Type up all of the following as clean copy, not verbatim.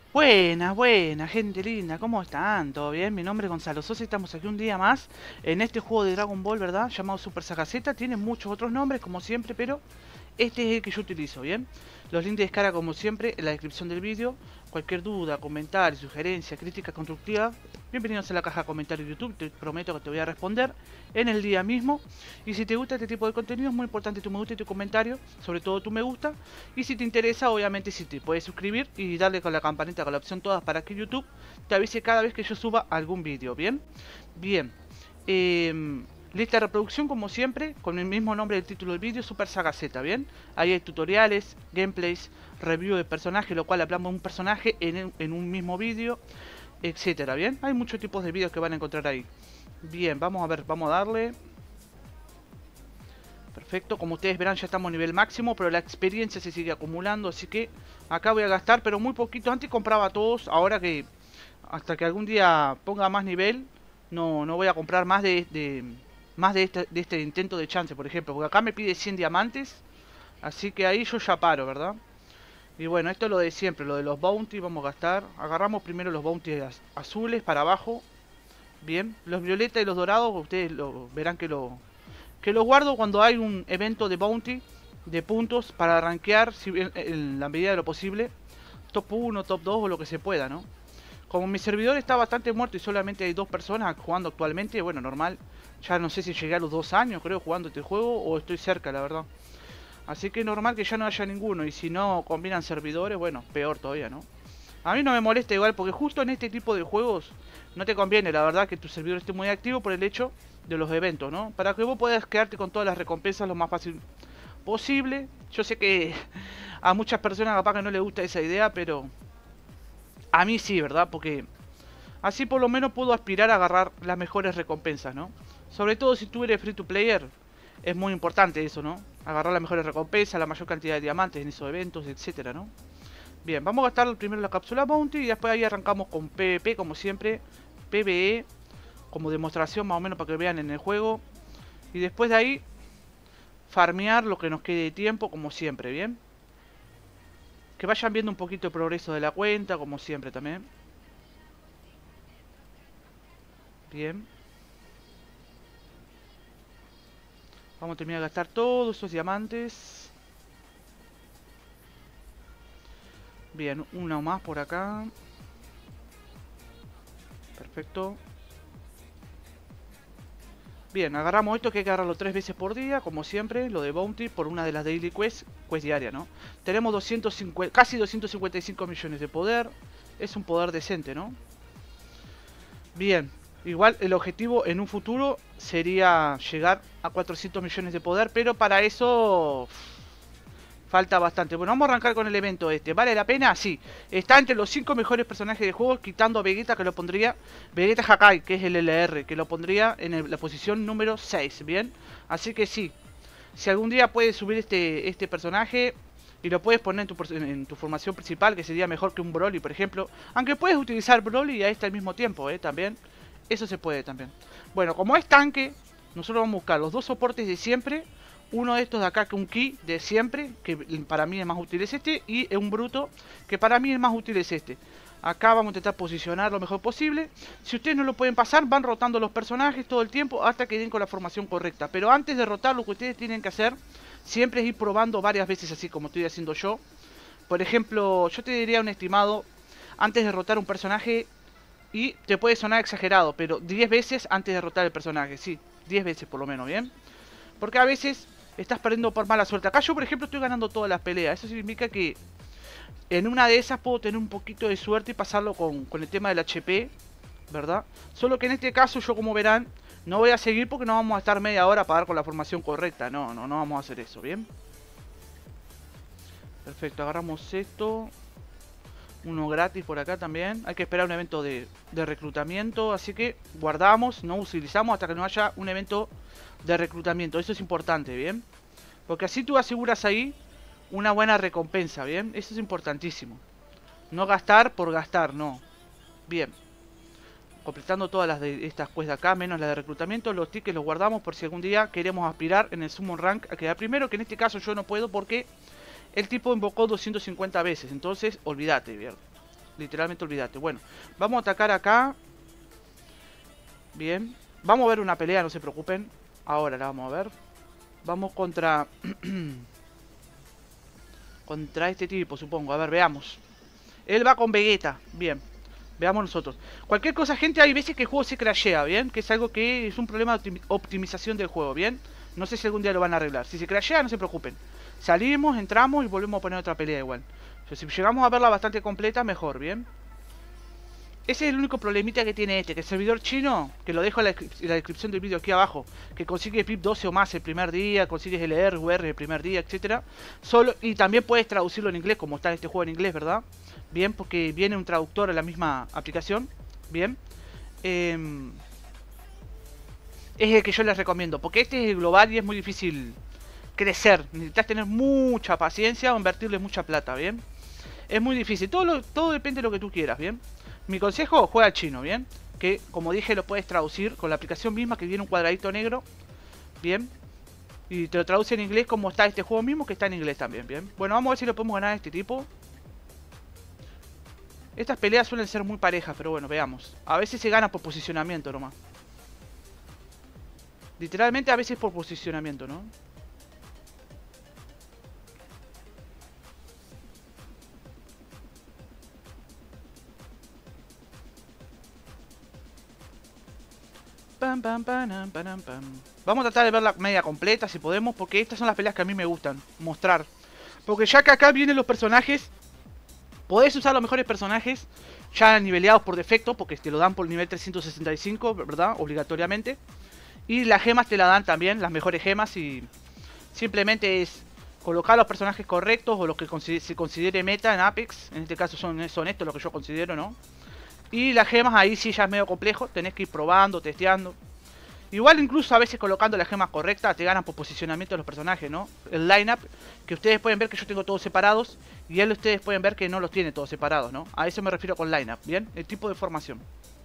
Buenas, buenas, gente linda, ¿cómo están? ¿Todo bien? Mi nombre es Gonzalo Sosa y estamos aquí un día más en este juego de Dragon Ball, ¿verdad? Llamado Super Saga Z. Tiene muchos otros nombres, como siempre, pero este es el que yo utilizo, ¿bien? Los links de descarga, como siempre, en la descripción del vídeo. Cualquier duda, comentario, sugerencia, crítica constructiva, bienvenidos a la caja de comentarios de YouTube. Te prometo que te voy a responder en el día mismo. Y si te gusta este tipo de contenido, es muy importante tu me gusta y tu comentario, sobre todo tu me gusta. Y si te interesa, obviamente, si te puedes suscribir y darle con la campanita, con la opción todas, para que YouTube te avise cada vez que yo suba algún vídeo, ¿bien? Bien. Lista de reproducción, como siempre, con el mismo nombre del título del vídeo, Super Saga Z, ¿bien? Ahí hay tutoriales, gameplays, review de personajes, lo cual hablamos de un personaje en un mismo vídeo, etcétera, ¿bien? Hay muchos tipos de vídeos que van a encontrar ahí. Bien, vamos a ver, vamos a darle. Perfecto, como ustedes verán ya estamos a nivel máximo, pero la experiencia se sigue acumulando, así que acá voy a gastar, pero muy poquito. Antes compraba todos, ahora que hasta que algún día ponga más nivel, no voy a comprar más de este intento de chance, por ejemplo, porque acá me pide 100 diamantes, así que ahí yo ya paro, ¿verdad? Y bueno, esto es lo de siempre, lo de los bounty, vamos a gastar. Agarramos primero los bounty azules para abajo. Bien, los violetas y los dorados, ustedes verán que lo guardo cuando hay un evento de bounty, de puntos, para rankear si en la medida de lo posible. Top 1, top 2 o lo que se pueda, ¿no? Como mi servidor está bastante muerto y solamente hay dos personas jugando actualmente, bueno, normal. Ya no sé si llegué a los 2 años, creo, jugando este juego, o estoy cerca, la verdad. Así que normal que ya no haya ninguno. Y si no combinan servidores, bueno, peor todavía, ¿no? A mí no me molesta igual, porque justo en este tipo de juegos no te conviene, la verdad, que tu servidor esté muy activo por el hecho de los eventos, ¿no? Para que vos puedas quedarte con todas las recompensas lo más fácil posible. Yo sé que a muchas personas capaz que no les gusta esa idea, pero a mí sí, ¿verdad? Porque así por lo menos puedo aspirar a agarrar las mejores recompensas, ¿no? Sobre todo si tú eres free to player, es muy importante eso, ¿no? Agarrar las mejores recompensas, la mayor cantidad de diamantes en esos eventos, etcétera, ¿no? Bien, vamos a gastar primero la cápsula Bounty y después ahí arrancamos con PvP, como siempre, PvE, como demostración más o menos para que vean en el juego. Y después de ahí, farmear lo que nos quede de tiempo, como siempre, ¿bien? Que vayan viendo un poquito el progreso de la cuenta, como siempre también. Bien. Vamos a terminar de gastar todos esos diamantes. Bien, uno más por acá. Perfecto. Bien, agarramos esto que hay que agarrarlo 3 veces por día, como siempre, lo de Bounty, por una de las Daily Quest diaria, ¿no? Tenemos 250, casi 255 millones de poder. Es un poder decente, ¿no? Bien, igual el objetivo en un futuro sería llegar a 400 millones de poder, pero para eso falta bastante. Bueno, vamos a arrancar con el evento este. ¿Vale la pena? Sí. Está entre los 5 mejores personajes del juego, quitando a Vegeta, que lo pondría... Vegeta Hakai, que es el LR, que lo pondría en la posición número 6, ¿bien? Así que sí. Si algún día puedes subir este personaje y lo puedes poner en tu formación principal, que sería mejor que un Broly, por ejemplo. Aunque puedes utilizar Broly y a este al mismo tiempo, también. Eso se puede también. Bueno, como es tanque, nosotros vamos a buscar los dos soportes de siempre. Uno de estos de acá, que un Ki de siempre, que para mí es más útil es este. Y un Bruto, que para mí es más útil es este. Acá vamos a intentar posicionar lo mejor posible. Si ustedes no lo pueden pasar, van rotando los personajes todo el tiempo hasta que den con la formación correcta. Pero antes de rotar, lo que ustedes tienen que hacer siempre es ir probando varias veces, así como estoy haciendo yo. Por ejemplo, yo te diría un estimado, antes de rotar un personaje, y te puede sonar exagerado, pero 10 veces antes de derrotar el personaje, sí, 10 veces por lo menos, ¿bien? Porque a veces estás perdiendo por mala suerte. Acá yo, por ejemplo, estoy ganando todas las peleas. Eso significa que en una de esas puedo tener un poquito de suerte y pasarlo con el tema del HP, ¿verdad? Solo que en este caso, yo como verán, no voy a seguir porque no vamos a estar media hora para dar con la formación correcta. No vamos a hacer eso, ¿bien? Perfecto, agarramos esto. Uno gratis por acá también. Hay que esperar un evento de reclutamiento. Así que guardamos, no utilizamos hasta que no haya un evento de reclutamiento. Eso es importante, ¿bien? Porque así tú aseguras ahí una buena recompensa, ¿bien? Eso es importantísimo. No gastar por gastar, no. Bien. Completando todas las de estas quests de acá, menos la de reclutamiento. Los tickets los guardamos por si algún día queremos aspirar en el Summon Rank a quedar primero. Que en este caso yo no puedo porque el tipo invocó 250 veces. Entonces, olvídate, ¿bien? Literalmente olvídate. Bueno, vamos a atacar acá. Bien. Vamos a ver una pelea, no se preocupen. Ahora la vamos a ver. Vamos contra... contra este tipo, supongo. A ver, veamos. Él va con Vegeta. Bien. Veamos nosotros. Cualquier cosa, gente, hay veces que el juego se crashea, ¿bien? Que es algo que es un problema de optimización del juego, ¿bien? No sé si algún día lo van a arreglar. Si se crashea, no se preocupen. Salimos, entramos y volvemos a poner otra pelea igual. O sea, si llegamos a verla bastante completa, mejor, ¿bien? Ese es el único problemita que tiene este, que el servidor chino, que lo dejo en la descripción del vídeo aquí abajo, que consigue PIP 12 o más el primer día, consigues LR, UR el primer día, etcétera. Solo, y también puedes traducirlo en inglés, como está en este juego en inglés, ¿verdad? Bien, porque viene un traductor en la misma aplicación. Bien. Es el que yo les recomiendo, porque este es el global y es muy difícil crecer. Necesitas tener mucha paciencia o invertirle mucha plata, ¿bien? Es muy difícil, todo depende de lo que tú quieras, ¿bien? Mi consejo, juega al chino, ¿bien? Que, como dije, lo puedes traducir con la aplicación misma, que viene un cuadradito negro, ¿bien? Y te lo traduce en inglés como está este juego mismo, que está en inglés también, ¿bien? Bueno, vamos a ver si lo podemos ganar a este tipo. Estas peleas suelen ser muy parejas, pero bueno, veamos. A veces se gana por posicionamiento nomás. Literalmente a veces por posicionamiento, ¿no? Pam, pam, pam, pam, pam. Vamos a tratar de ver la media completa si podemos, porque estas son las peleas que a mí me gustan mostrar. Porque ya que acá vienen los personajes, podés usar los mejores personajes ya niveleados por defecto, porque te lo dan por nivel 365, ¿verdad? Obligatoriamente. Y las gemas te la dan también, las mejores gemas, y simplemente es colocar los personajes correctos o los que se considere meta en Apex. En este caso son estos los que yo considero, ¿no? Y las gemas ahí sí ya es medio complejo, tenés que ir probando, testeando. Igual incluso a veces colocando las gemas correctas te ganan por posicionamiento de los personajes, ¿no? El lineup, que ustedes pueden ver que yo tengo todos separados, y él ustedes pueden ver que no los tiene todos separados, ¿no? A eso me refiero con lineup, ¿bien? El tipo de formación.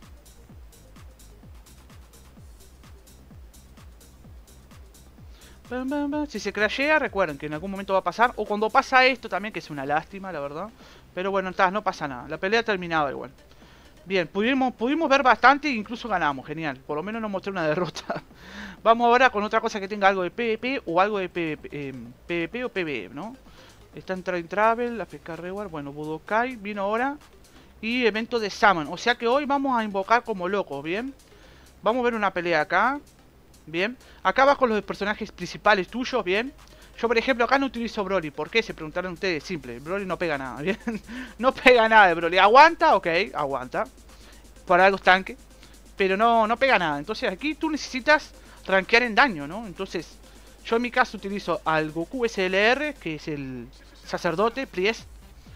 Si se crashea, recuerden que en algún momento va a pasar. O cuando pasa esto también, que es una lástima, la verdad. Pero bueno, no pasa nada. La pelea terminaba igual. Bien, pudimos ver bastante e incluso ganamos, genial. Por lo menos nos mostré una derrota. Vamos ahora con otra cosa que tenga algo de PvP o algo de PvP o PvE, ¿no? Está en Train Travel, AFK Reward, bueno, Budokai vino ahora. Y evento de Summon, o sea que hoy vamos a invocar como locos, ¿bien? Vamos a ver una pelea acá. Bien, acá vas con los personajes principales tuyos, bien. Yo, por ejemplo, acá no utilizo Broly. ¿Por qué? Se preguntaron ustedes. Simple, Broly no pega nada, ¿bien? No pega nada de Broly. ¿Aguanta? Ok, aguanta. Por algo es tanque. Pero no pega nada. Entonces aquí tú necesitas rankear en daño, ¿no? Entonces, yo en mi caso utilizo al Goku SLR, que es el sacerdote, Priest.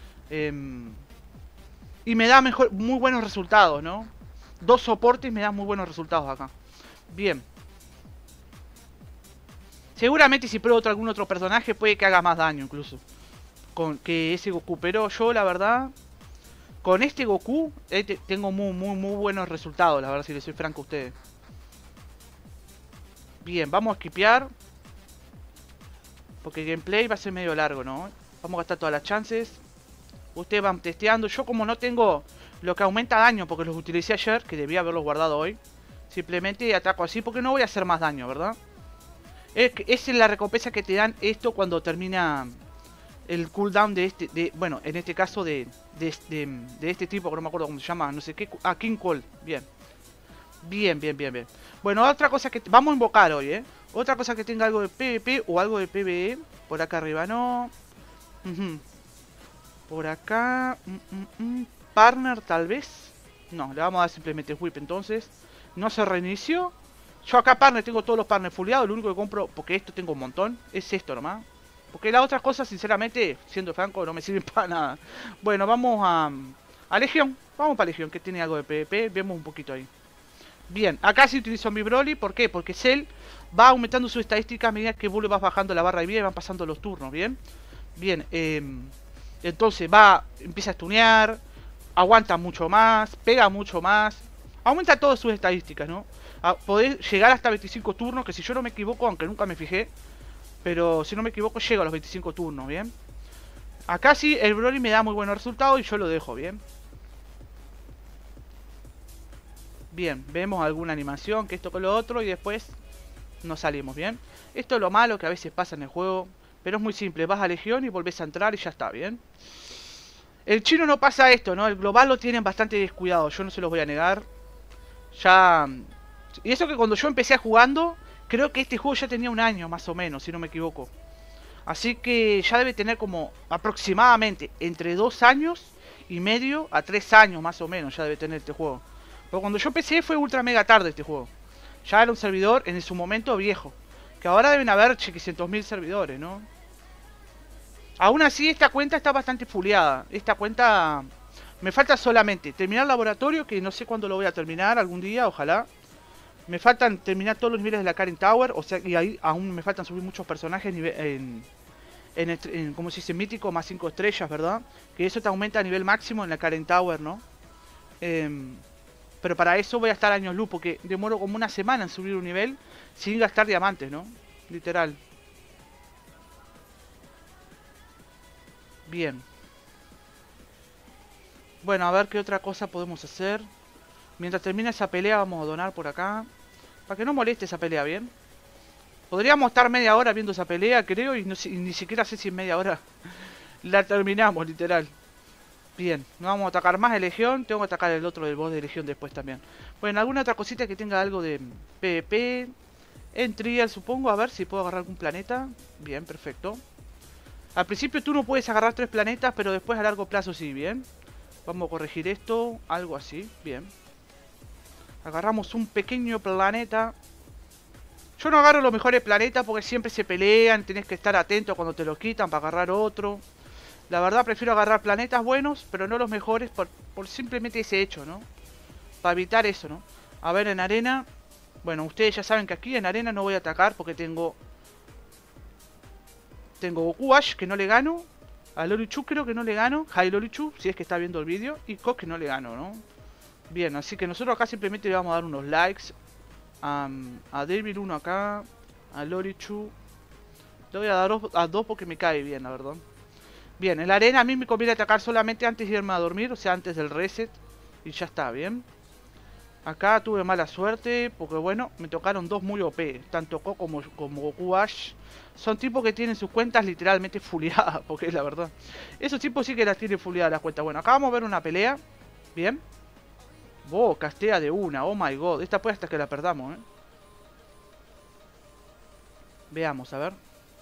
Y me da muy buenos resultados, ¿no? Dos soportes me dan muy buenos resultados acá. Bien. Seguramente si pruebo algún otro personaje puede que haga más daño incluso que ese Goku. Pero yo la verdad, con este Goku tengo muy buenos resultados, la verdad, si les soy franco a ustedes. Bien, vamos a skipear, porque el gameplay va a ser medio largo, ¿no? Vamos a gastar todas las chances. Ustedes van testeando. Yo como no tengo lo que aumenta daño, porque los utilicé ayer, que debía haberlos guardado hoy, simplemente ataco así porque no voy a hacer más daño, ¿verdad? Esa es la recompensa que te dan esto cuando termina el cooldown de este, bueno, en este caso de este tipo, que no me acuerdo cómo se llama, no sé qué, King Cole, bien. Bien. Bueno, otra cosa que vamos a invocar hoy, otra cosa que tenga algo de PvP o algo de PvE, por acá arriba no. Por acá, partner tal vez. No, le vamos a dar simplemente whip entonces. No se reinició. Yo acá partner tengo todos los partners fuleados. Lo único que compro, porque esto tengo un montón, es esto nomás. Porque las otras cosas, sinceramente, siendo franco, no me sirven para nada. Bueno, vamos a Legión. Vamos para Legión, que tiene algo de PvP. Vemos un poquito ahí. Bien, acá sí utilizo mi Broly. ¿Por qué? Porque Cell va aumentando su estadística a medida que vos le vas bajando la barra de vida y van pasando los turnos, ¿bien? Bien, entonces empieza a stunear, aguanta mucho más, pega mucho más, aumenta todas sus estadísticas, ¿no? Podés llegar hasta 25 turnos, que si yo no me equivoco, aunque nunca me fijé, pero si no me equivoco llego a los 25 turnos, ¿bien? Acá sí el Broly me da muy buenos resultados y yo lo dejo, ¿bien? Bien, vemos alguna animación, que esto con lo otro, y después nos salimos, bien. Esto es lo malo que a veces pasa en el juego, pero es muy simple. Vas a Legión y volvés a entrar y ya está, bien. El chino no pasa esto, ¿no? El global lo tienen bastante descuidado, yo no se los voy a negar. Ya... Y eso que cuando yo empecé jugando, creo que este juego ya tenía un año más o menos, si no me equivoco. Así que ya debe tener como aproximadamente entre 2 años y medio a 3 años más o menos ya debe tener este juego. Porque cuando yo empecé fue ultra mega tarde este juego. Ya era un servidor en su momento viejo. Que ahora deben haber 800.000 servidores, ¿no? Aún así esta cuenta está bastante fuleada. Esta cuenta... Me falta solamente terminar el laboratorio, que no sé cuándo lo voy a terminar, algún día, ojalá. Me faltan terminar todos los niveles de la Karen Tower, o sea, y ahí aún me faltan subir muchos personajes en como se dice, mítico más 5 estrellas, ¿verdad? Que eso te aumenta a nivel máximo en la Karen Tower, ¿no? Pero para eso voy a estar años luz, porque demoro como una semana en subir un nivel sin gastar diamantes, ¿no? Literal. Bien. Bueno, a ver qué otra cosa podemos hacer. Mientras termina esa pelea vamos a donar por acá. Para que no moleste esa pelea, ¿bien? Podríamos estar media hora viendo esa pelea, creo, y, no sé, y ni siquiera sé si en media hora la terminamos, literal. Bien, no vamos a atacar más de Legión, tengo que atacar el otro del boss de Legión después también. Bueno, alguna otra cosita que tenga algo de PvP. En Trial supongo, a ver si puedo agarrar algún planeta. Bien, perfecto. Al principio tú no puedes agarrar 3 planetas, pero después a largo plazo sí, bien. Vamos a corregir esto, algo así, bien. Agarramos un pequeño planeta. Yo no agarro los mejores planetas porque siempre se pelean, tenés que estar atento cuando te los quitan para agarrar otro. La verdad prefiero agarrar planetas buenos, pero no los mejores por simplemente ese hecho, ¿no? Para evitar eso, ¿no? A ver, en arena... Bueno, ustedes ya saben que aquí en arena no voy a atacar porque tengo Goku Ash, que no le gano. A Lolichu creo que no le gano. Hai Lolichu, si es que está viendo el vídeo. Y Koch que no le gano, ¿no? Bien, así que nosotros acá simplemente le vamos a dar unos likes. A Devil 1 acá. A Lolichu. Le voy a dar a 2 porque me cae bien, la verdad. Bien, en la arena a mí me conviene atacar solamente antes de irme a dormir. O sea, antes del reset. Y ya está, bien. Acá tuve mala suerte porque bueno, me tocaron 2 muy OP, tanto Ko como Goku Ash. Son tipos que tienen sus cuentas literalmente fuleadas, porque es la verdad. Esos tipos sí que las tienen fuleadas las cuentas. Bueno, acá vamos a ver una pelea. Bien. Castea de una, oh my god. Esta puede hasta que la perdamos, Veamos, a ver.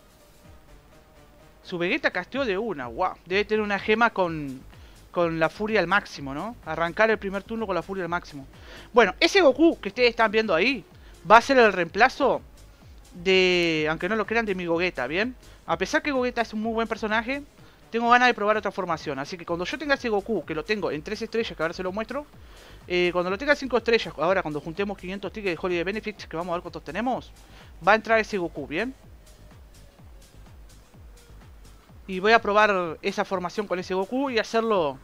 Su Vegeta casteó de una, wow. Debe tener una gema con la furia al máximo, ¿no? Arrancar el primer turno con la furia al máximo. Bueno, ese Goku que ustedes están viendo ahí va a ser el reemplazo de, aunque no lo crean, de mi Gogeta, ¿bien? A pesar que Gogeta es un muy buen personaje, tengo ganas de probar otra formación. Así que cuando yo tenga ese Goku, que lo tengo en 3 estrellas, que ahora se lo muestro, cuando lo tenga en 5 estrellas, ahora cuando juntemos 500 tickets de Holiday Benefits, que vamos a ver cuántos tenemos, va a entrar ese Goku, ¿bien? Y voy a probar esa formación con ese Goku y hacerlo,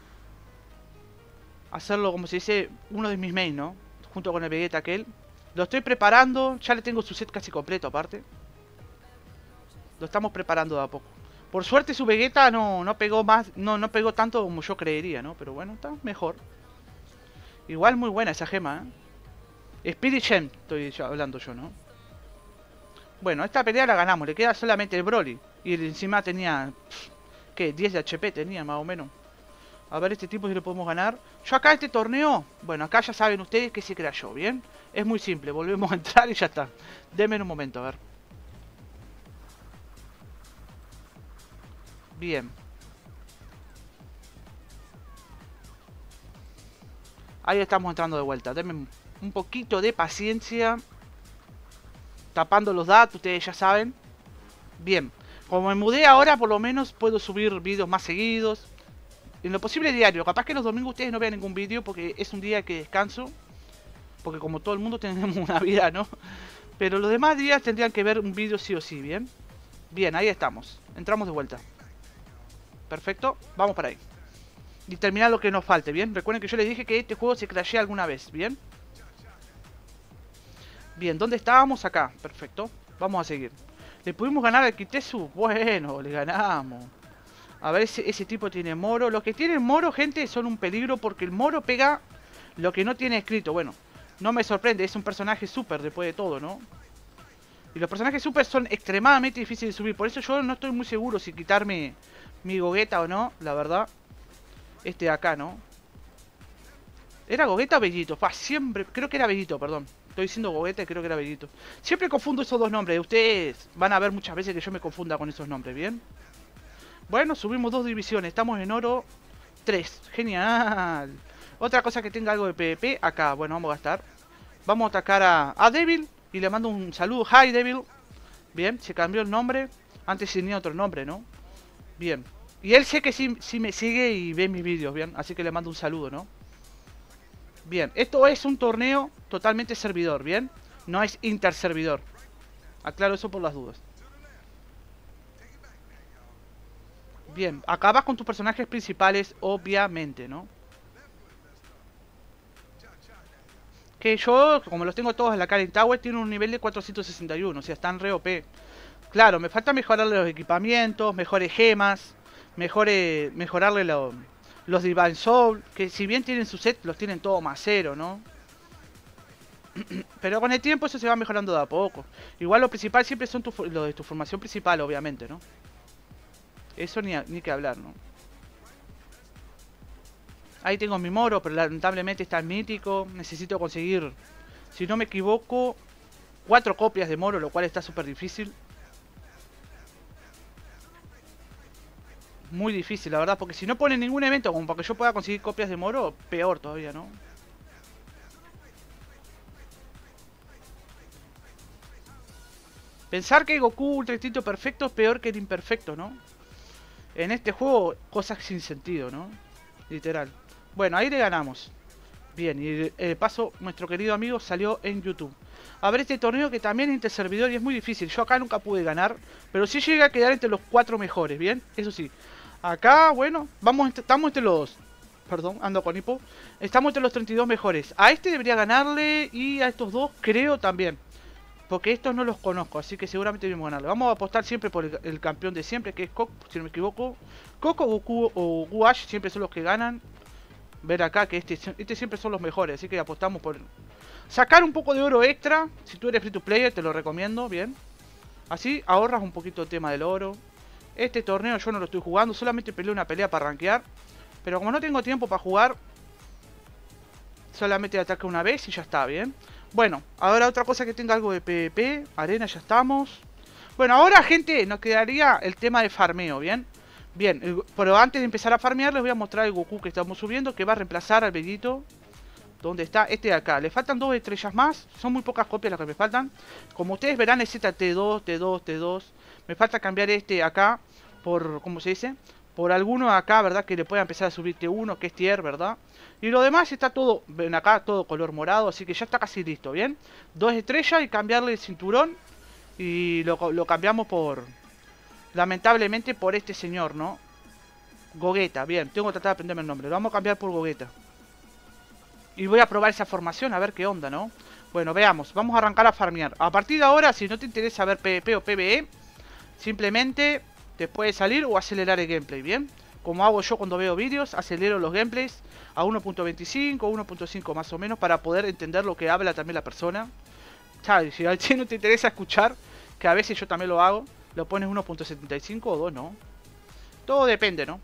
como se dice, uno de mis mains, ¿no? Junto con el Vegeta aquel. Lo estoy preparando, ya le tengo su set casi completo aparte. Lo estamos preparando de a poco. Por suerte su Vegeta no pegó más, no pegó tanto como yo creería, ¿no? Pero bueno, está mejor. Igual muy buena esa gema, Spirit Gem, estoy hablando yo, ¿no? Bueno, esta pelea la ganamos, le queda solamente el Broly. Y encima tenía, ¿qué? 10 de HP tenía más o menos. A ver este tipo si lo podemos ganar. Yo acá este torneo, bueno, acá ya saben ustedes que se crashó, ¿bien? Es muy simple, volvemos a entrar y ya está. Denme un momento, a ver. Bien. Ahí estamos entrando de vuelta. Denme un poquito de paciencia. Tapando los datos, ustedes ya saben. Bien. Como me mudé ahora, por lo menos puedo subir vídeos más seguidos. En lo posible diario. Capaz que los domingos ustedes no vean ningún vídeo porque es un día que descanso. Porque como todo el mundo tenemos una vida, ¿no? Pero los demás días tendrían que ver un vídeo sí o sí, ¿bien? Bien, ahí estamos. Entramos de vuelta. Perfecto, vamos para ahí. Y terminar lo que nos falte, ¿bien? Recuerden que yo les dije que este juego se crashea alguna vez, ¿bien? Bien, ¿dónde estábamos? Acá, perfecto. Vamos a seguir. ¿Le pudimos ganar al Kitesu? Bueno, le ganamos. A ver, ese tipo tiene Moro. Los que tienen Moro, gente, son un peligro porque el Moro pega Lo que no tiene escrito, bueno, no me sorprende, es un personaje super después de todo, ¿no? Y los personajes super son extremadamente difíciles de subir. Por eso yo no estoy muy seguro si quitarme mi Gogeta o no, la verdad. Este de acá, ¿no? ¿Era Gogeta o Bellito? Siempre, creo que era Bellito, perdón. Estoy diciendo Gogeta y creo que era Bellito. Siempre confundo esos dos nombres. Ustedes van a ver muchas veces que yo me confunda con esos nombres, ¿bien? Bueno, subimos 2 divisiones. Estamos en oro 3. Genial. Otra cosa que tenga algo de PvP. Acá, bueno, vamos a gastar. Vamos a atacar a Devil. Y le mando un saludo. Hi, Devil. Bien, se cambió el nombre. Antes tenía otro nombre, ¿no? Bien. Y él sé que sí me sigue y ve mis vídeos, ¿bien? Así que le mando un saludo, ¿no? Bien, esto es un torneo totalmente servidor, ¿bien? No es interservidor. Aclaro eso por las dudas. Bien, acabas con tus personajes principales, obviamente, ¿no? Que yo, como los tengo todos en la Karen Tower, tiene un nivel de 461, o sea, están re OP. Claro, me falta mejorarle los equipamientos, mejores gemas, mejorarle los Divine Soul, que si bien tienen su set, los tienen todo más cero, ¿no? Pero con el tiempo eso se va mejorando de a poco. Igual lo principal siempre son lo de tu formación principal, obviamente, ¿no? Eso ni que hablar, ¿no? Ahí tengo mi Moro, pero lamentablemente está mítico. Necesito conseguir, si no me equivoco, 4 copias de Moro, lo cual está súper difícil. Muy difícil, la verdad, porque si no pone ningún evento como para que yo pueda conseguir copias de Moro, peor todavía, ¿no? Pensar que Goku Ultra Instinto Perfecto es peor que el imperfecto, ¿no? En este juego, cosas sin sentido, ¿no? Literal. Bueno, ahí le ganamos. Bien, y paso, nuestro querido amigo salió en YouTube. A ver este torneo que también es interservidor y es muy difícil. Yo acá nunca pude ganar, pero sí llegué a quedar entre los 4 mejores, ¿bien? Eso sí. Acá, bueno, estamos entre los... Perdón, ando con hipo. Estamos entre los 32 mejores. A este debería ganarle y a estos dos creo también. Porque estos no los conozco, así que seguramente debemos ganarle. Vamos a apostar siempre por el campeón de siempre, que es Coco, si no me equivoco. Coco, Goku o Guash siempre son los que ganan. Ver acá que este siempre son los mejores, así que apostamos por sacar un poco de oro extra. Si tú eres free to player te lo recomiendo, bien. Así ahorras un poquito el tema del oro. Este torneo yo no lo estoy jugando, solamente peleé una pelea para rankear. Pero como no tengo tiempo para jugar, solamente ataque una vez y ya está, bien. Bueno, ahora otra cosa que tenga algo de PvP, arena, ya estamos. Bueno, ahora gente, nos quedaría el tema de farmeo, ¿bien? Bien, pero antes de empezar a farmear les voy a mostrar el Goku que estamos subiendo, que va a reemplazar al Bellito. ¿Dónde está? Este de acá. Le faltan 2 estrellas más, son muy pocas copias las que me faltan. Como ustedes verán, es T2, T2, T2. Me falta cambiar este acá por, ¿cómo se dice? Por alguno acá, ¿verdad? Que le pueda empezar a subir T1, que es tier, ¿verdad? Y lo demás está todo, ven acá, todo color morado, así que ya está casi listo, ¿bien? 2 estrellas y cambiarle el cinturón. Y lo cambiamos por... Lamentablemente por este señor, ¿no? Gogeta, bien, tengo que tratar de aprenderme el nombre. Lo vamos a cambiar por Gogeta. Y voy a probar esa formación a ver qué onda, ¿no? Bueno, veamos, vamos a arrancar a farmear. A partir de ahora, si no te interesa ver PvP o PvE, simplemente te puede salir o acelerar el gameplay, ¿bien? Como hago yo cuando veo vídeos, acelero los gameplays a 1.25 o 1.5 más o menos para poder entender lo que habla también la persona. ¿Sabes? Si al chino no te interesa escuchar, que a veces yo también lo hago, lo pones 1.75 o 2, ¿no? Todo depende, ¿no?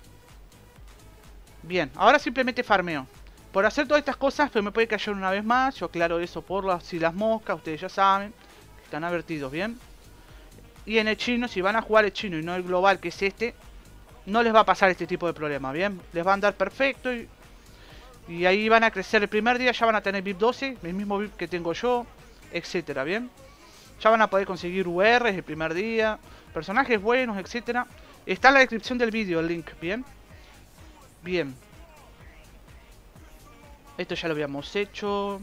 Bien, ahora simplemente farmeo. Por hacer todas estas cosas, pues me puede caer una vez más. Yo aclaro eso por las moscas, ustedes ya saben. Están advertidos, ¿bien? Y en el chino, si van a jugar el chino y no el global, que es este, no les va a pasar este tipo de problema, ¿bien? Les va a andar perfecto y ahí van a crecer. El primer día ya van a tener VIP 12, el mismo VIP que tengo yo, etcétera, ¿bien? Ya van a poder conseguir URs el primer día, personajes buenos, etcétera. Está en la descripción del vídeo el link, ¿bien? Bien. Esto ya lo habíamos hecho.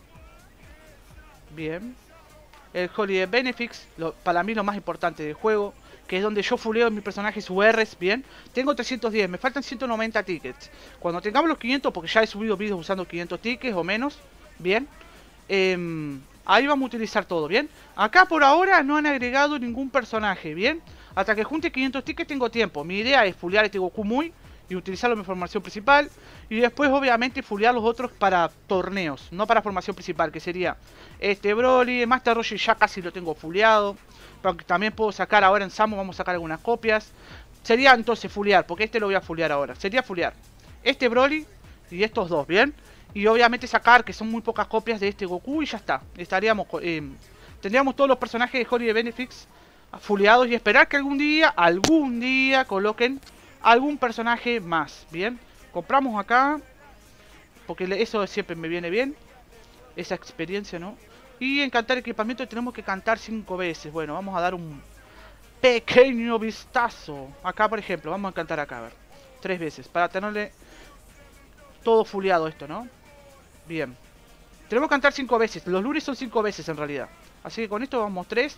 Bien. El Holiday Benefits, para mí lo más importante del juego, que es donde yo fuleo mis personajes URs, bien. Tengo 310, me faltan 190 tickets. Cuando tengamos los 500, porque ya he subido vídeos usando 500 tickets o menos, bien. Ahí vamos a utilizar todo, bien. Acá por ahora no han agregado ningún personaje, bien. Hasta que junte 500 tickets tengo tiempo. Mi idea es fulear este Goku Muy y utilizarlo en mi formación principal. Y después obviamente fullear los otros para torneos, no para formación principal, que sería este Broly. El Master Roshi ya casi lo tengo fulleado, pero también puedo sacar ahora en Samo, vamos a sacar algunas copias. Sería entonces fullear, porque este lo voy a fullear ahora. Sería fullear este Broly y estos dos, ¿bien? Y obviamente sacar, que son muy pocas copias de este Goku y ya está. Estaríamos, tendríamos todos los personajes de Holiday Benefits fulleados y esperar que algún día coloquen algún personaje más, ¿bien? Compramos acá, porque eso siempre me viene bien, esa experiencia, ¿no? Y en cantar equipamiento tenemos que cantar 5 veces. Bueno, vamos a dar un pequeño vistazo. Acá, por ejemplo, vamos a cantar acá, a ver, 3 veces, para tenerle todo fulleado esto, ¿no? Bien. Tenemos que cantar 5 veces. Los lunes son 5 veces en realidad. Así que con esto vamos 3.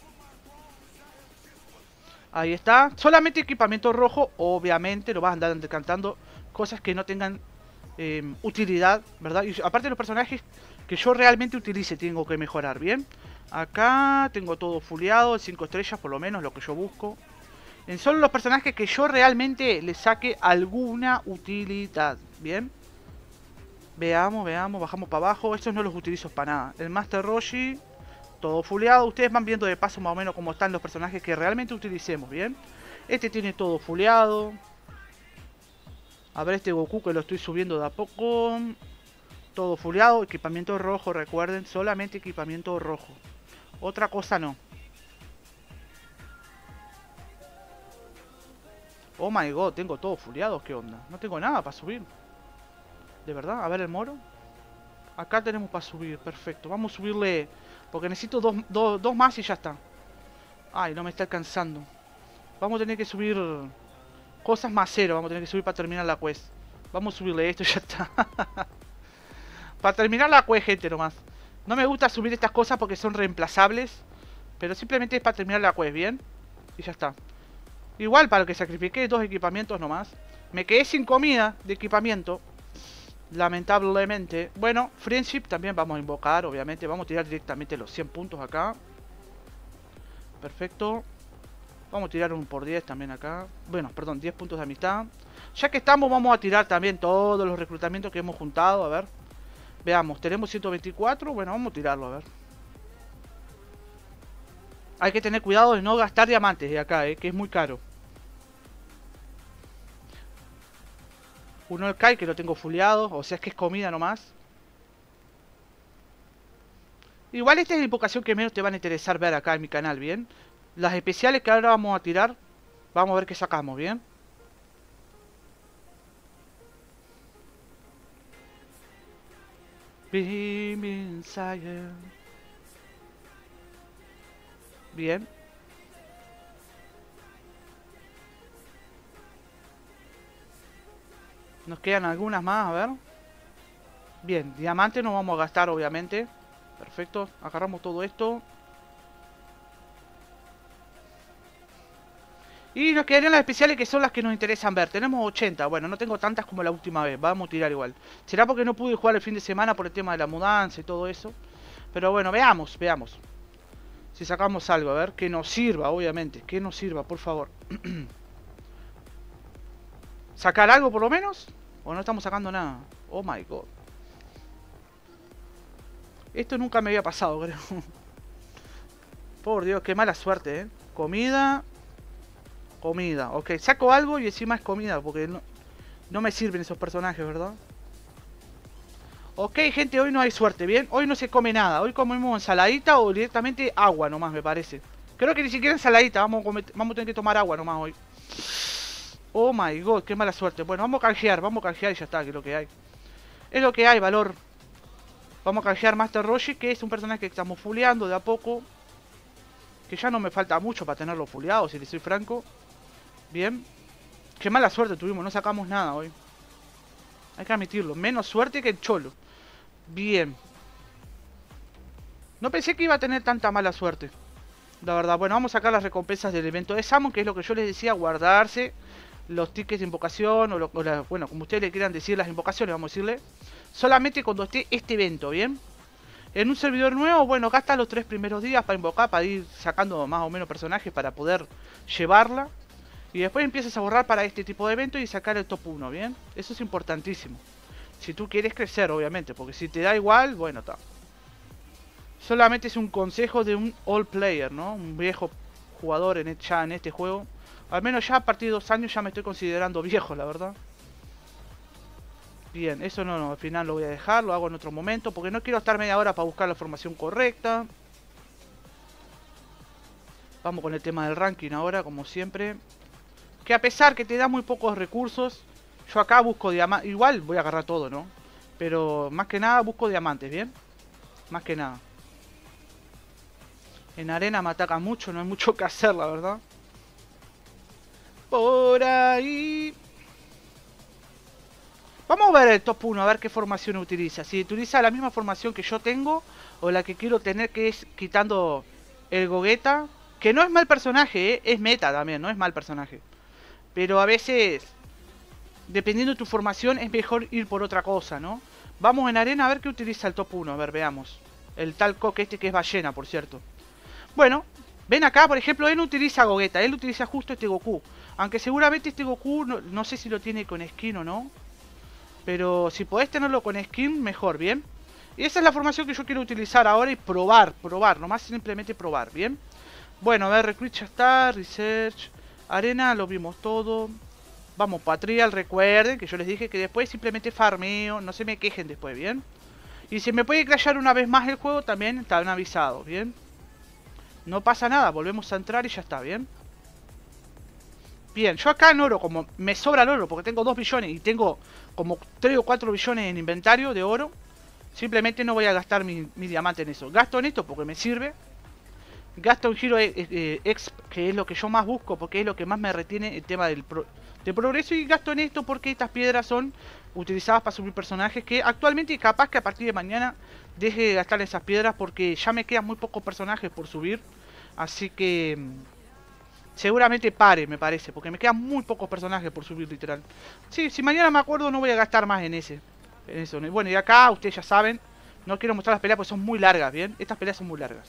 Ahí está. Solamente equipamiento rojo. Obviamente lo vas a andar cantando cosas que no tengan utilidad, ¿verdad? Y aparte de los personajes que yo realmente utilice, tengo que mejorar, ¿bien? Acá tengo todo fulleado, 5 estrellas por lo menos, lo que yo busco. En solo los personajes que yo realmente le saque alguna utilidad, ¿bien? Veamos, bajamos para abajo. Estos no los utilizo para nada. El Master Roshi, todo fulleado. Ustedes van viendo de paso más o menos cómo están los personajes que realmente utilicemos, ¿bien? Este tiene todo fulleado. A ver este Goku que lo estoy subiendo de a poco. Todo fulleado, equipamiento rojo, recuerden, solamente equipamiento rojo. Otra cosa no. Oh my god, tengo todo fulleado, ¿qué onda? No tengo nada para subir. ¿De verdad? A ver el moro. Acá tenemos para subir, perfecto. Vamos a subirle, porque necesito dos más y ya está. Ay, no me está alcanzando. Vamos a tener que subir cosas más cero, vamos a tener que subir para terminar la quest. Vamos a subirle esto y ya está. Para terminar la quest, gente, nomás. No me gusta subir estas cosas porque son reemplazables, pero simplemente es para terminar la quest, ¿bien? Y ya está. Igual para lo que sacrifiqué 2 equipamientos nomás. Me quedé sin comida de equipamiento, lamentablemente. Bueno, Friendship también vamos a invocar, obviamente. Vamos a tirar directamente los 100 puntos acá. Perfecto. Vamos a tirar un por 10 también acá. Bueno, perdón, 10 puntos de amistad. Ya que estamos, vamos a tirar también todos los reclutamientos que hemos juntado. A ver. Veamos, tenemos 124. Bueno, vamos a tirarlo, a ver. Hay que tener cuidado de no gastar diamantes de acá, que es muy caro. Uno el Kai, que lo tengo fulleado. O sea, es que es comida nomás. Igual esta es la invocación que menos te van a interesar ver acá en mi canal, ¿bien? Las especiales que ahora vamos a tirar, vamos a ver qué sacamos, ¿bien? Bien. Nos quedan algunas más, a ver. Bien, diamante no vamos a gastar, obviamente. Perfecto, agarramos todo esto. Y nos quedarían las especiales, que son las que nos interesan ver. Tenemos 80, bueno, no tengo tantas como la última vez. Vamos a tirar igual. Será porque no pude jugar el fin de semana por el tema de la mudanza y todo eso. Pero bueno, veamos. Si sacamos algo, a ver, que nos sirva, obviamente. Que nos sirva, por favor. ¿Sacar algo por lo menos? ¿O no estamos sacando nada? Oh my god. Esto nunca me había pasado, creo. Por Dios, qué mala suerte, Comida. Ok, saco algo y encima es comida, porque no me sirven esos personajes, ¿verdad? Ok, gente, hoy no hay suerte, ¿bien? Hoy no se come nada, hoy comemos ensaladita o directamente agua nomás, me parece. Creo que ni siquiera ensaladita, vamos a tener que tomar agua nomás hoy. Oh my god, qué mala suerte. Bueno, vamos a canjear y ya está, que es lo que hay. Es lo que hay, valor. Vamos a canjear Master Roshi, que es un personaje que estamos fulleando de a poco. Que ya no me falta mucho para tenerlo fulleado, si le soy franco. Bien. Qué mala suerte tuvimos, no sacamos nada hoy. Hay que admitirlo, menos suerte que el cholo. Bien. No pensé que iba a tener tanta mala suerte, la verdad. Bueno, vamos a sacar las recompensas del evento de Summon, que es lo que yo les decía, guardarse los tickets de invocación bueno, como ustedes le quieran decir, las invocaciones, vamos a decirle, solamente cuando esté este evento, ¿bien? En un servidor nuevo, bueno, gasta los 3 primeros días para invocar, para ir sacando más o menos personajes para poder llevarla. Y después empiezas a borrar para este tipo de evento y sacar el top 1, ¿bien? Eso es importantísimo. Si tú quieres crecer, obviamente, porque si te da igual, bueno, está. Solamente es un consejo de un all player, ¿no? Un viejo jugador ya en este juego. Al menos ya a partir de 2 años ya me estoy considerando viejo, la verdad. Bien, eso no, al final lo voy a dejar, lo hago en otro momento, porque no quiero estar media hora para buscar la formación correcta. Vamos con el tema del ranking ahora, como siempre. Que a pesar que te da muy pocos recursos, yo acá busco diamantes. Igual voy a agarrar todo, ¿no? Pero más que nada busco diamantes, ¿bien? Más que nada. En arena me atacan mucho, no hay mucho que hacer, la verdad. Por ahí. Vamos a ver el top 1, a ver qué formación utiliza. Si utiliza la misma formación que yo tengo, o la que quiero tener, que es quitando el Gogeta. Que no es mal personaje, es meta también, no es mal personaje. Pero a veces, dependiendo de tu formación, es mejor ir por otra cosa, ¿no? Vamos en arena a ver qué utiliza el top 1, a ver, veamos. El tal Coque este que es ballena, por cierto. Bueno, ven acá, por ejemplo, él no utiliza Gogeta, él utiliza justo este Goku. Aunque seguramente este Goku, no sé si lo tiene con skin o no. Pero si podés tenerlo con skin, mejor, ¿bien? Y esa es la formación que yo quiero utilizar ahora y probar, nomás simplemente probar, ¿bien? Bueno, a ver, Recruit ya está, Research, Arena, lo vimos todo. Vamos, Patrial, recuerden que yo les dije que después simplemente farmeo, no se me quejen después, ¿bien? Y si me puede crashear una vez más el juego, también están avisados, ¿bien? No pasa nada, volvemos a entrar y ya está, ¿bien? Bien, yo acá en oro, como me sobra el oro, porque tengo 2 billones y tengo como 3 o 4 billones en inventario de oro, simplemente no voy a gastar mi diamante en eso. Gasto en esto porque me sirve. Gasto en giro exp, que es lo que yo más busco, porque es lo que más me retiene el tema del progreso. Y gasto en esto porque estas piedras son utilizadas para subir personajes, que actualmente capaz que a partir de mañana deje de gastar esas piedras, porque ya me quedan muy pocos personajes por subir. Así que seguramente pare, me parece, porque me quedan muy pocos personajes por subir, literal. Sí, si mañana me acuerdo no voy a gastar más en ese. En eso. Bueno, y acá ustedes ya saben, no quiero mostrar las peleas porque son muy largas, ¿bien? Estas peleas son muy largas.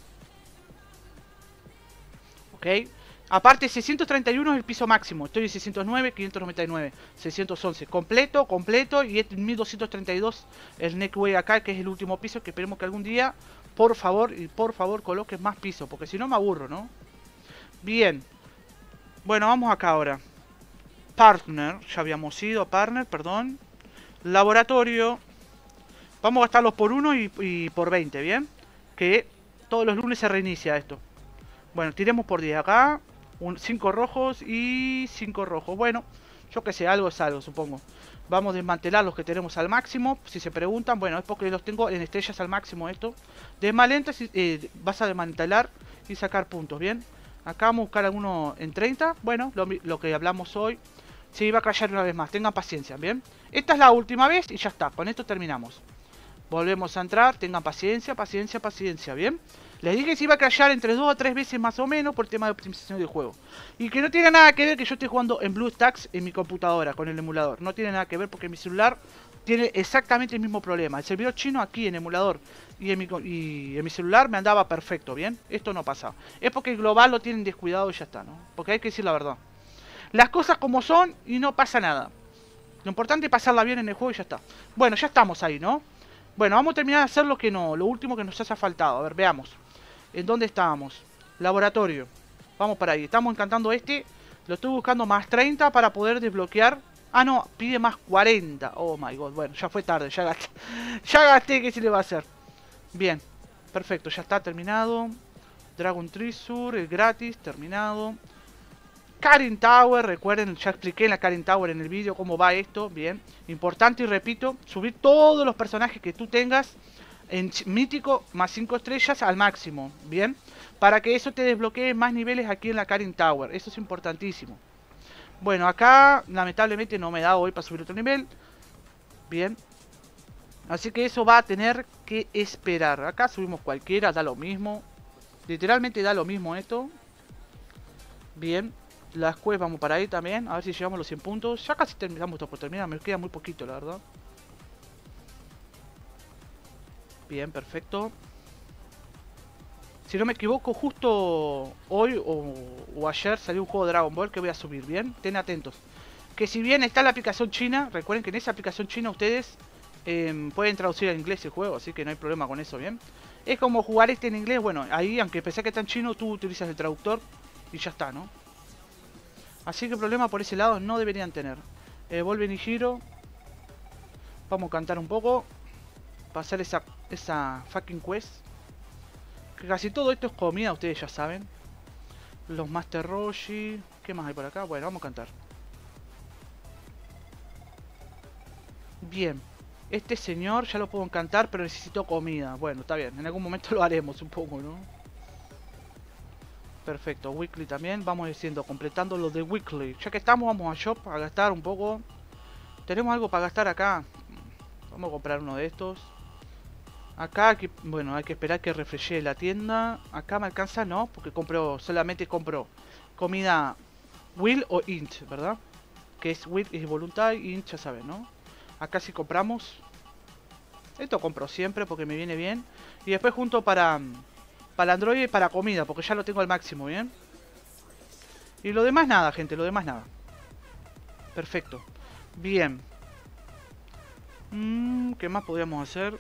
Ok. Aparte, 631 es el piso máximo. Estoy en 609, 599, 611. Completo, completo. Y este 1232 el Neckway acá, que es el último piso. Que esperemos que algún día, por favor, coloquen más piso. Porque si no me aburro, ¿no? Bien. Bueno, vamos acá ahora. Partner, ya habíamos ido a Partner, perdón. Laboratorio. Vamos a gastarlos por 1 y por 20, ¿bien? Que todos los lunes se reinicia esto. Bueno, tiremos por 10 acá. 5 rojos y 5 rojos. Bueno, yo que sé, algo es algo, supongo. Vamos a desmantelar los que tenemos al máximo. Si se preguntan, bueno, es porque los tengo en estrellas al máximo esto. Desmantelas, vas a desmantelar y sacar puntos, ¿bien? Acá vamos a buscar alguno en 30. Bueno, lo que hablamos hoy. Se iba a crashear una vez más, tengan paciencia, ¿bien? Esta es la última vez y ya está, con esto terminamos. Volvemos a entrar, tengan paciencia, paciencia, paciencia, ¿bien? Les dije que se iba a crashear entre 2 o 3 veces más o menos por el tema de optimización del juego. Y que no tiene nada que ver que yo esté jugando en BlueStacks en mi computadora con el emulador. No tiene nada que ver porque mi celular tiene exactamente el mismo problema. El servidor chino aquí en emulador y en mi celular me andaba perfecto, ¿bien? Esto no pasa. Es porque el global lo tienen descuidado y ya está, ¿no? Porque hay que decir la verdad. Las cosas como son y no pasa nada. Lo importante es pasarla bien en el juego y ya está. Bueno, ya estamos ahí, ¿no? Bueno, vamos a terminar de hacer lo último que nos hace faltado. A ver, veamos. ¿En dónde estábamos? Laboratorio. Vamos para ahí. Estamos encantando este. Lo estoy buscando más 30 para poder desbloquear. Ah, no. Pide más 40. Oh, my God. Bueno, ya fue tarde. Ya gasté. Ya gasté. ¿Qué se le va a hacer? Bien. Perfecto. Ya está terminado. Dragon Treasure. El gratis. Terminado. Karin Tower, recuerden, ya expliqué en la Karin Tower en el vídeo cómo va esto, bien. Importante y repito, subir todos los personajes que tú tengas en mítico más 5 estrellas al máximo, bien. Para que eso te desbloquee más niveles aquí en la Karin Tower, eso es importantísimo. Bueno, acá lamentablemente no me da hoy para subir otro nivel, bien. Así que eso va a tener que esperar. Acá subimos cualquiera, da lo mismo. Literalmente da lo mismo esto. Bien. Las quests vamos para ahí también. A ver si llegamos a los 100 puntos. Ya casi terminamos esto por terminar. Me queda muy poquito, la verdad. Bien, perfecto. Si no me equivoco, justo hoy o ayer salió un juego de Dragon Ball que voy a subir, ¿bien? Estén atentos. Que si bien está la aplicación china, recuerden que en esa aplicación china ustedes pueden traducir al inglés el juego, así que no hay problema con eso, ¿bien? Es como jugar este en inglés, bueno, ahí aunque pensé que está en chino, tú utilizas el traductor y ya está, ¿no? Así que problema por ese lado no deberían tener. Volven y giro. Vamos a cantar un poco. Pasar esa fucking quest. Que casi todo esto es comida, ustedes ya saben. Los Master Roshi. ¿Qué más hay por acá? Bueno, vamos a cantar. Bien. Este señor ya lo puedo encantar, pero necesito comida. Bueno, está bien. En algún momento lo haremos, supongo, ¿no? Perfecto. Weekly también. Vamos diciendo, completando lo de Weekly. Ya que estamos, vamos a Shop a gastar un poco. Tenemos algo para gastar acá. Vamos a comprar uno de estos. Acá, bueno, hay que esperar que refreshe la tienda. Acá me alcanza, no, porque solamente compro comida Will o Int, ¿verdad? Que es Will es voluntad y Int ya saben, ¿no? Acá sí compramos. Esto compro siempre porque me viene bien. Y después junto para Android y para comida, porque ya lo tengo al máximo, ¿bien? Y lo demás nada, gente, lo demás nada. Perfecto. Bien. ¿Qué más podríamos hacer?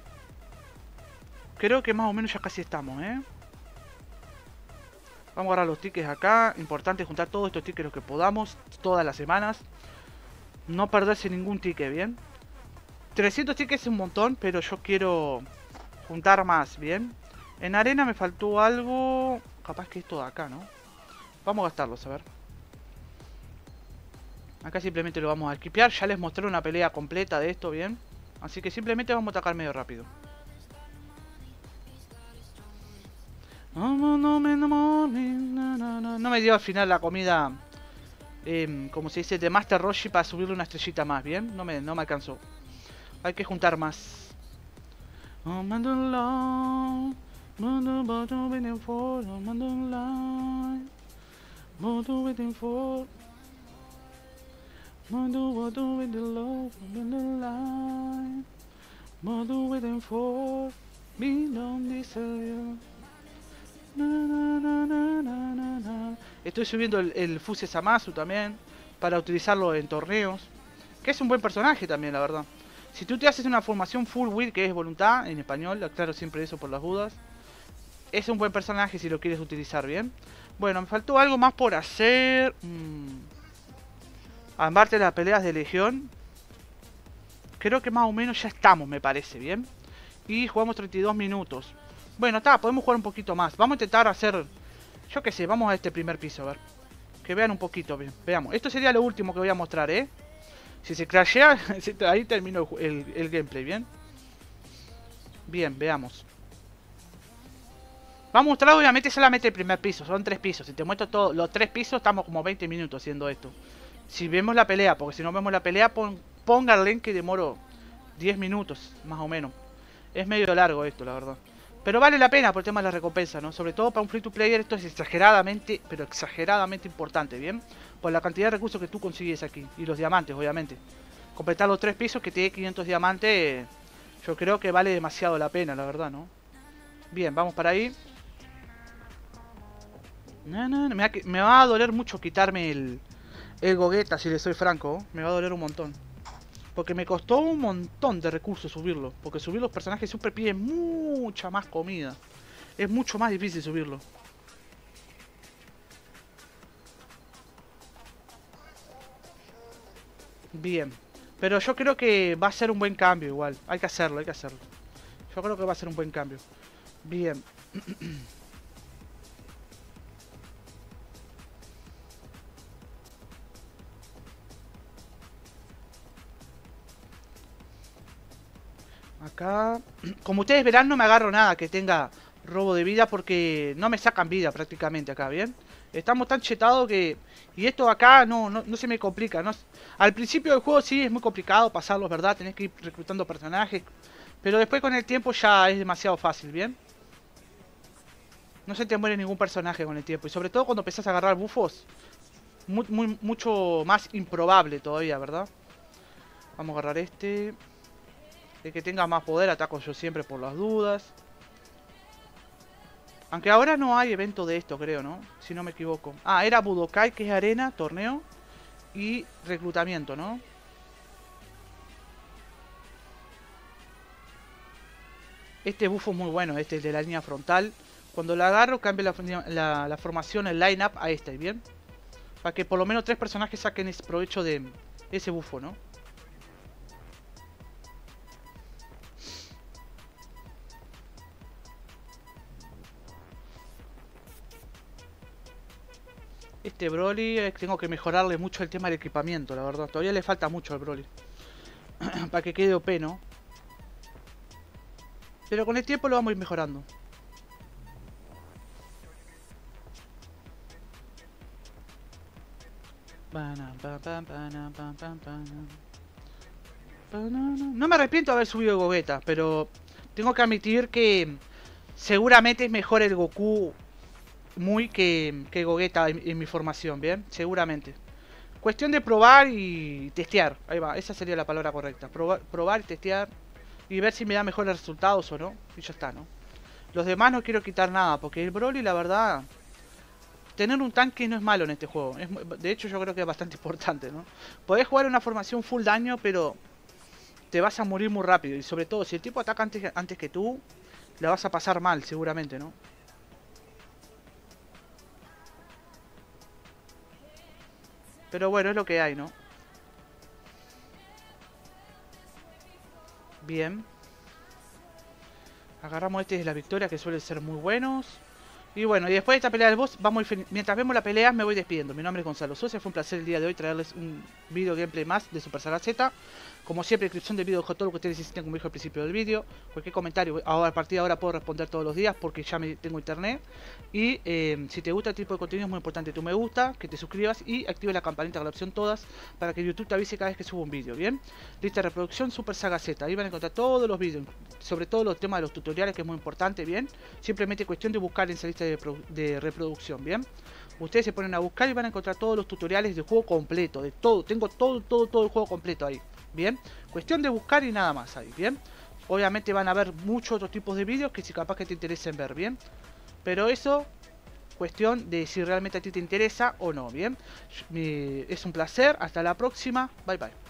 Creo que más o menos ya casi estamos, ¿eh? Vamos a agarrar los tickets acá. Importante juntar todos estos tickets los que podamos. Todas las semanas. No perderse ningún ticket, ¿bien? 300 tickets es un montón, pero yo quiero juntar más, ¿bien? En arena me faltó algo. Capaz que esto de acá, ¿no? Vamos a gastarlos, a ver. Acá simplemente lo vamos a esquipear. Ya les mostré una pelea completa de esto, ¿bien? Así que simplemente vamos a atacar medio rápido. No me dio al final la comida, como se dice, de Master Roshi para subirle una estrellita más, ¿bien? No me alcanzó. Hay que juntar más. Estoy subiendo el Fuse Zamasu también para utilizarlo en torneos, que es un buen personaje también, la verdad. Si tú te haces una formación full will, que es voluntad en español, aclaro siempre eso por las dudas, es un buen personaje si lo quieres utilizar bien. Bueno, me faltó algo más por hacer. Aparte de las peleas de legión, creo que más o menos ya estamos, me parece, bien. Y jugamos 32 minutos. Bueno, está, podemos jugar un poquito más. Vamos a intentar hacer, yo qué sé, vamos a este primer piso, a ver. Que vean un poquito, bien. Veamos, esto sería lo último que voy a mostrar, ¿eh? Si se crashea, ahí termino el gameplay, ¿bien? Bien, veamos. Vamos a mostrar obviamente solamente el primer piso, son 3 pisos. Si te muestro todos los 3 pisos, estamos como 20 minutos haciendo esto. Si vemos la pelea, porque si no vemos la pelea, pónganle que demoro 10 minutos, más o menos. Es medio largo esto, la verdad. Pero vale la pena por el tema de la recompensa, ¿no? Sobre todo para un free to player esto es exageradamente, pero exageradamente importante, ¿bien? Por la cantidad de recursos que tú consigues aquí. Y los diamantes, obviamente. Completar los 3 pisos que te dé 500 diamantes, yo creo que vale demasiado la pena, la verdad, ¿no? Bien, vamos para ahí. Me va a doler mucho quitarme el Gogeta, si le soy franco, ¿eh? Me va a doler un montón. Porque me costó un montón de recursos subirlo. Porque subir los personajes super piden mucha más comida. Es mucho más difícil subirlo. Bien. Pero yo creo que va a ser un buen cambio igual. Hay que hacerlo, hay que hacerlo. Yo creo que va a ser un buen cambio. Bien. Acá, como ustedes verán, no me agarro nada que tenga robo de vida porque no me sacan vida prácticamente acá, ¿bien? Estamos tan chetados que... Y esto acá no se me complica, ¿no? Al principio del juego sí es muy complicado pasarlos, ¿verdad? Tenés que ir reclutando personajes. Pero después con el tiempo ya es demasiado fácil, ¿bien? No se te muere ningún personaje con el tiempo. Y sobre todo cuando empezás a agarrar bufos, mucho más improbable todavía, ¿verdad? Vamos a agarrar este... El que tenga más poder ataco yo siempre por las dudas. Aunque ahora no hay evento de esto, creo, ¿no? Si no me equivoco. Ah, era Budokai, que es arena, torneo y reclutamiento, ¿no? Este buffo es muy bueno, este de la línea frontal. Cuando lo agarro, cambia la formación, el line-up a este, ¿bien? Para que por lo menos 3 personajes saquen ese provecho de ese buffo, ¿no? Este Broly, tengo que mejorarle mucho el tema del equipamiento, la verdad. Todavía le falta mucho al Broly. Para que quede OP, ¿no? Pero con el tiempo lo vamos a ir mejorando. No me arrepiento de haber subido Gogeta, pero tengo que admitir que seguramente es mejor el Goku muy que Gogeta en mi formación, ¿bien? Seguramente. Cuestión de probar y testear. Ahí va, esa sería la palabra correcta. Probar y testear y ver si me da mejores resultados o no. Y ya está, ¿no? Los demás no quiero quitar nada, porque el Broly, la verdad, tener un tanque no es malo en este juego. De hecho, yo creo que es bastante importante, ¿no? Podés jugar una formación full daño, pero te vas a morir muy rápido. Y sobre todo, si el tipo ataca antes que tú, la vas a pasar mal, seguramente, ¿no? Pero bueno, es lo que hay, ¿no? Bien. Agarramos este de la victoria, que suelen ser muy buenos. Y bueno, y después de esta pelea del boss, mientras vemos la pelea me voy despidiendo. Mi nombre es Gonzalo Sosa, fue un placer el día de hoy traerles un video gameplay más de Super Saga Z. Como siempre, descripción del video dejo todo lo que ustedes necesiten, como dije al principio del video. Cualquier comentario, ahora, a partir de ahora puedo responder todos los días porque ya tengo internet. Y si te gusta este tipo de contenido es muy importante tu me gusta, que te suscribas y actives la campanita con la opción todas para que YouTube te avise cada vez que subo un video, ¿bien? Lista de reproducción Super Saga Z, ahí van a encontrar todos los videos, sobre todo los temas de los tutoriales, que es muy importante, ¿bien? Simplemente cuestión de buscar en esa lista de reproducción, ¿bien? Ustedes se ponen a buscar y van a encontrar todos los tutoriales del juego completo, de todo, tengo todo el juego completo ahí, ¿bien? Cuestión de buscar y nada más ahí, ¿bien? Obviamente van a ver muchos otros tipos de vídeos que si capaz que te interesen ver, ¿bien? Pero eso, cuestión de si realmente a ti te interesa o no, ¿bien? Es un placer, hasta la próxima, bye bye.